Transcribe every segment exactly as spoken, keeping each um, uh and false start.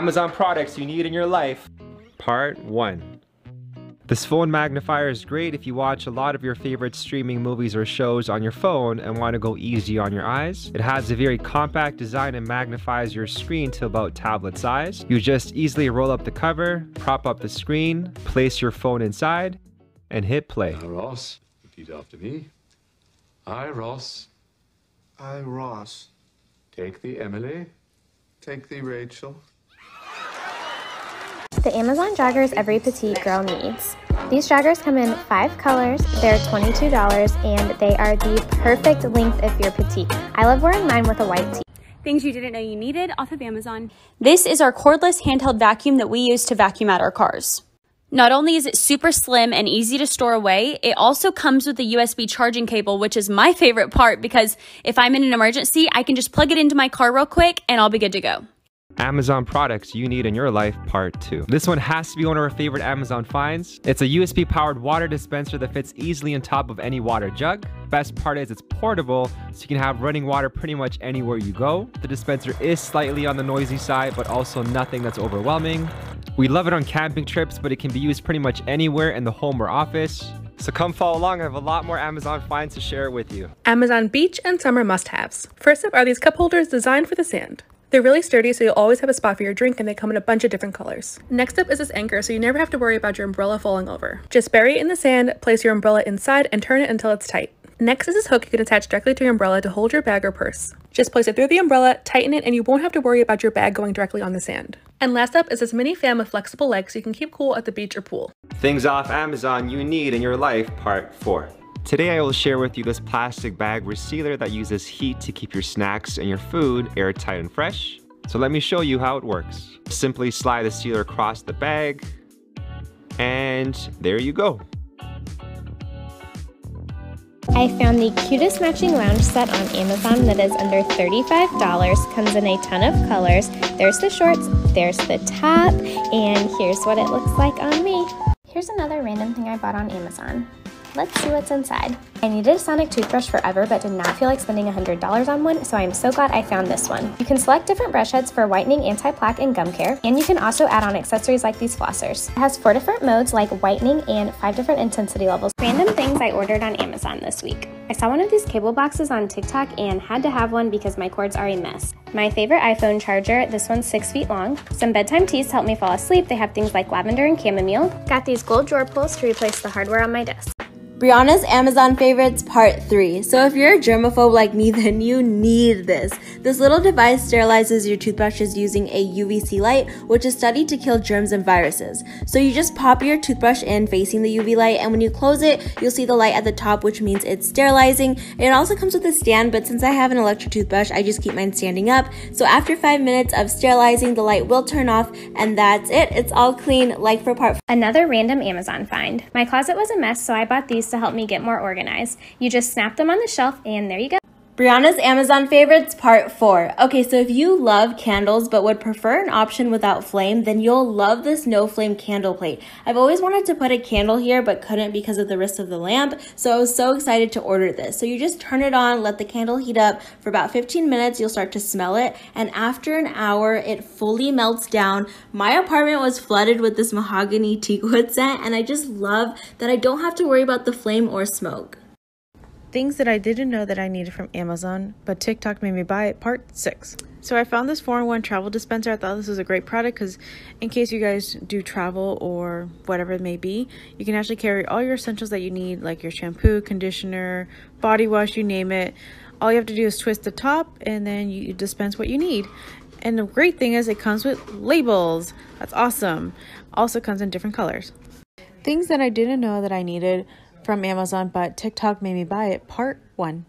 Amazon products you need in your life, part one. This phone magnifier is great if you watch a lot of your favorite streaming movies or shows on your phone and want to go easy on your eyes. It has a very compact design and magnifies your screen to about tablet size. You just easily roll up the cover, prop up the screen, place your phone inside, and hit play. Now, Ross, repeat after me. I, Ross. I, Ross. Take thee, Emily. Take thee, Rachel. The Amazon joggers every petite girl needs. These joggers come in five colors, they're twenty-two dollars, and they are the perfect length if you're petite. I love wearing mine with a white tee. Things you didn't know you needed off of Amazon. This is our cordless handheld vacuum that we use to vacuum out our cars. Not only is it super slim and easy to store away, it also comes with a U S B charging cable, which is my favorite part because if I'm in an emergency, I can just plug it into my car real quick and I'll be good to go. Amazon products you need in your life, part two. This one has to be one of our favorite Amazon finds. It's a U S B powered water dispenser that fits easily on top of any water jug. Best part is it's portable, so you can have running water pretty much anywhere you go. The dispenser is slightly on the noisy side, but also nothing that's overwhelming. We love it on camping trips, but it can be used pretty much anywhere in the home or office. So come follow along, I have a lot more Amazon finds to share with you. Amazon beach and summer must-haves. First up are these cup holders designed for the sand. They're really sturdy, so you'll always have a spot for your drink, and they come in a bunch of different colors. Next up is this anchor, so you never have to worry about your umbrella falling over. Just bury it in the sand, place your umbrella inside, and turn it until it's tight. Next is this hook you can attach directly to your umbrella to hold your bag or purse. Just place it through the umbrella, tighten it, and you won't have to worry about your bag going directly on the sand. And last up is this mini fan with flexible legs so you can keep cool at the beach or pool. Things off Amazon you need in your life, part four. Today I will share with you this plastic bag resealer that uses heat to keep your snacks and your food airtight and fresh. So let me show you how it works. Simply slide the sealer across the bag, and there you go. I found the cutest matching lounge set on Amazon that is under thirty-five dollars, comes in a ton of colors. There's the shorts, there's the top, and here's what it looks like on me. Here's another random thing I bought on Amazon. Let's see what's inside. I needed a Sonic toothbrush forever but did not feel like spending one hundred dollars on one, so I am so glad I found this one. You can select different brush heads for whitening, anti-plaque, and gum care, and you can also add on accessories like these flossers. It has four different modes like whitening and five different intensity levels. Random things I ordered on Amazon this week. I saw one of these cable boxes on TikTok and had to have one because my cords are a mess. My favorite iPhone charger, this one's six feet long. Some bedtime teas to help me fall asleep. They have things like lavender and chamomile. Got these gold drawer pulls to replace the hardware on my desk. Brianna's Amazon favorites part three. So if you're a germaphobe like me, then you need this. This little device sterilizes your toothbrushes using a U V C light, which is studied to kill germs and viruses. So you just pop your toothbrush in facing the U V light, and when you close it, you'll see the light at the top, which means it's sterilizing. It also comes with a stand, but since I have an electric toothbrush, I just keep mine standing up. So after five minutes of sterilizing, the light will turn off, and that's it. It's all clean, like for part four. Another random Amazon find. My closet was a mess, so I bought these to help me get more organized. You just snap them on the shelf and there you go. Brianna's Amazon favorites part four. Okay, so if you love candles but would prefer an option without flame, then you'll love this no flame candle plate. I've always wanted to put a candle here but couldn't because of the risk of the lamp, so I was so excited to order this. So you just turn it on, let the candle heat up for about fifteen minutes, you'll start to smell it, and after an hour it fully melts down. My apartment was flooded with this mahogany teakwood scent, and I just love that I don't have to worry about the flame or smoke. Things that I didn't know that I needed from Amazon, but TikTok made me buy it, part six. So I found this four in one travel dispenser. I thought this was a great product because in case you guys do travel or whatever it may be, you can actually carry all your essentials that you need, like your shampoo, conditioner, body wash, you name it. All you have to do is twist the top and then you dispense what you need. And the great thing is it comes with labels. That's awesome. Also comes in different colors. Things that I didn't know that I needed from Amazon, but TikTok made me buy it, part one.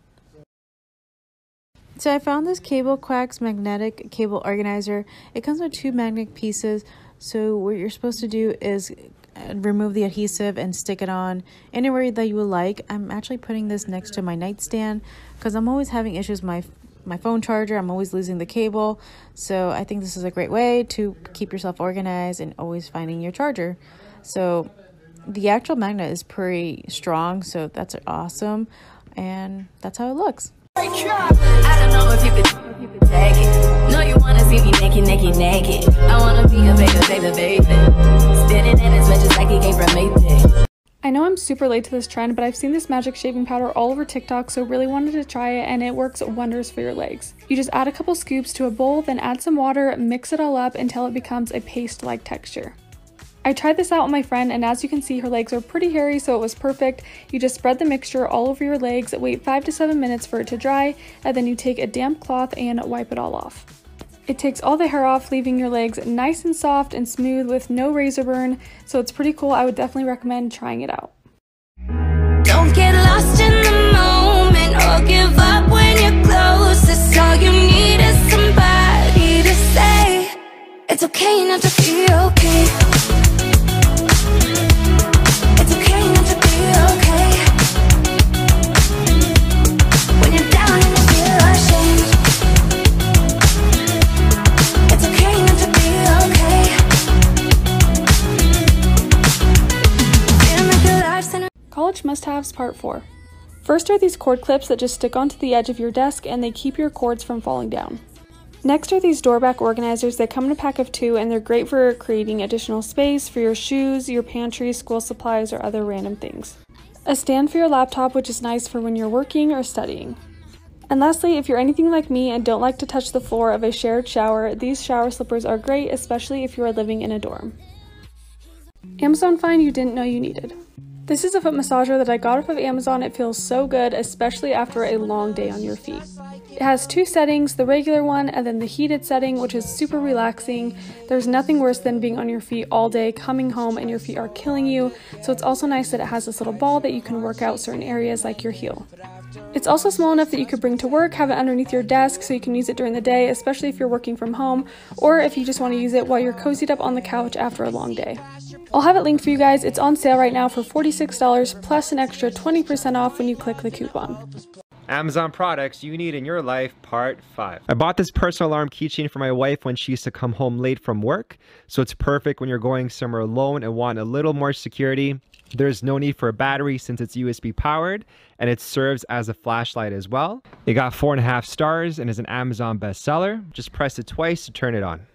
So I found this Cable Quacks magnetic cable organizer. It comes with two magnet pieces. So what you're supposed to do is remove the adhesive and stick it on anywhere that you would like. I'm actually putting this next to my nightstand because I'm always having issues with my my phone charger. I'm always losing the cable. So I think this is a great way to keep yourself organized and always finding your charger. So the actual magnet is pretty strong, so that's awesome, and that's how it looks. I don't know if you could, if you could take it. No, you wanna see me naked, naked, naked. I wanna be a baby, baby, baby. Spinning in as much as like it came from Mayday. I know I'm super late to this trend, but I've seen this magic shaving powder all over TikTok, so really wanted to try it, and it works wonders for your legs. You just add a couple scoops to a bowl, then add some water, mix it all up until it becomes a paste-like texture. I tried this out with my friend, and as you can see, her legs are pretty hairy, so it was perfect. You just spread the mixture all over your legs, wait five to seven minutes for it to dry, and then you take a damp cloth and wipe it all off. It takes all the hair off, leaving your legs nice and soft and smooth with no razor burn, so it's pretty cool. I would definitely recommend trying it out. Don't get lost in the moment or give up when you're closest. All you need is somebody to say it's okay not to be okay. It's okay not to be okay. When you're down and you feel ashamed, it's okay not to be okay. Feel like your life's in a College must-haves part four. First are these cord clips that just stick onto the edge of your desk and they keep your cords from falling down. Next are these door back organizers that come in a pack of two, and they're great for creating additional space for your shoes, your pantry, school supplies, or other random things. A stand for your laptop, which is nice for when you're working or studying. And lastly, if you're anything like me and don't like to touch the floor of a shared shower, these shower slippers are great, especially if you are living in a dorm. Amazon find you didn't know you needed. This is a foot massager that I got off of Amazon. It feels so good, especially after a long day on your feet. It has two settings, the regular one and then the heated setting, which is super relaxing. There's nothing worse than being on your feet all day, coming home and your feet are killing you. So it's also nice that it has this little ball that you can work out certain areas like your heel. It's also small enough that you could bring to work, have it underneath your desk so you can use it during the day, especially if you're working from home, or if you just want to use it while you're cozied up on the couch after a long day. I'll have it linked for you guys. It's on sale right now for forty-six dollars plus an extra twenty percent off when you click the coupon. Amazon products you need in your life, part five. I bought this personal alarm keychain for my wife when she used to come home late from work, so it's perfect when you're going somewhere alone and want a little more security. There's no need for a battery since it's U S B powered, and it serves as a flashlight as well. It got four and a half stars and is an Amazon bestseller. Just press it twice to turn it on.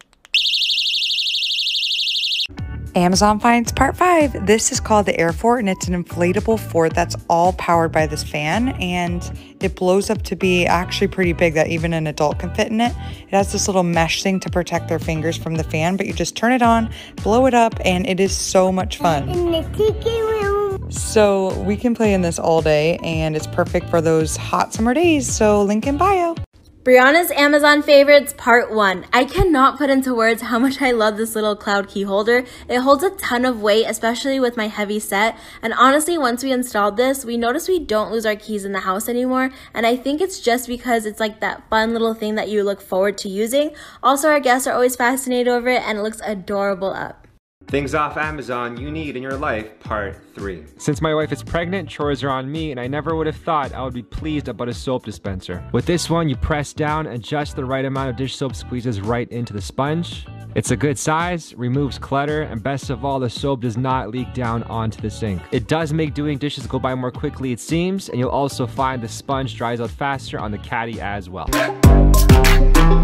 Amazon finds part five. This is called the Air Fort, and it's an inflatable fort that's all powered by this fan, and it blows up to be actually pretty big that even an adult can fit in it. It has this little mesh thing to protect their fingers from the fan, but you just turn it on, blow it up, and it is so much fun. In the tiki room. So we can play in this all day, and it's perfect for those hot summer days, so link in bio. Brianna's Amazon favorites part one. I cannot put into words how much I love this little cloud key holder. It holds a ton of weight, especially with my heavy set. And honestly, once we installed this, we noticed we don't lose our keys in the house anymore. And I think it's just because it's like that fun little thing that you look forward to using. Also, our guests are always fascinated over it, and it looks adorable up. Things off Amazon you need in your life, part three. Since my wife is pregnant, chores are on me, and I never would have thought I would be pleased about a soap dispenser. With this one, you press down and just the right amount of dish soap squeezes right into the sponge. It's a good size, removes clutter, and best of all, the soap does not leak down onto the sink. It does make doing dishes go by more quickly, it seems, and you'll also find the sponge dries out faster on the caddy as well.